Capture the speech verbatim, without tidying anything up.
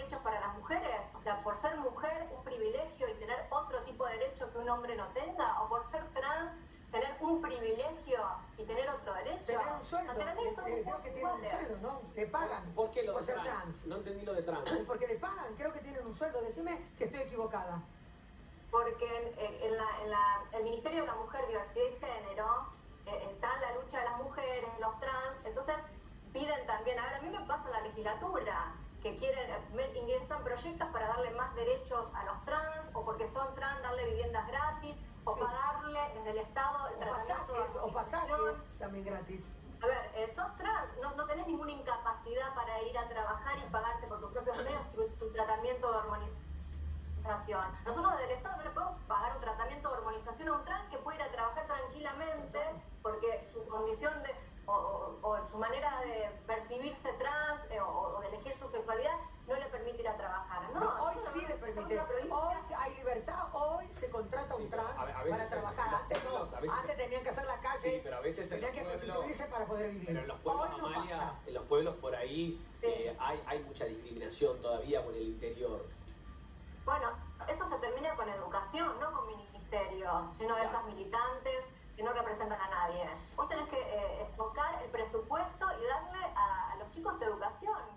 derechos para las mujeres? O sea, por ser mujer, un privilegio y tener otro tipo de derecho que un hombre no tenga, o por ser trans, tener un privilegio y tener otro derecho. Tener un sueldo, no, tener eso, eh, creo que tienen un sueldo, ¿no? Le pagan ¿Por qué lo por de ser trans? trans. No entendí lo de trans. Porque le pagan, creo que tienen un sueldo. Decime si estoy equivocada. Porque en, en, la, en la, el Ministerio de la Mujer, Diversidad y Género eh, está en la lucha de las mujeres, los trans, entonces piden también, a ver, a mí me pasa en la legislatura, que quieren, ingresan proyectos para darle más derechos a los trans, o porque son trans, darle viviendas gratis, o sí. pagarle desde el Estado el o tratamiento pasajes, de o pasajes también gratis. A ver, eh, sos trans, no, no tenés ninguna incapacidad para ir a trabajar y pagarte por tus propios medios tu, tu tratamiento de hormonización. Nosotros desde el Estado no le podemos pagar un tratamiento de hormonización a un trans que puede ir a trabajar tranquilamente porque su condición de, o, o, o su manera de percibirse trans eh, o, o de elegir su sexualidad no le permite ir a trabajar. No, no hoy no, sí no, le permite. Hoy hay libertad, hoy se contrata un sí, trans a, a para trabajar. Antes no, a veces antes tenían que hacer la calle, sí, pero a veces tenían que prostituirse para poder vivir. Pero en los pueblos, hoy no Amalia, pasa. en los pueblos por ahí sí. eh, hay, hay mucha discriminación todavía con el interior. Bueno, eso se termina con educación, no con ministerios lleno de estas militantes que no representan a nadie. Vos tenés que eh, enfocar el presupuesto y darle a, a los chicos educación.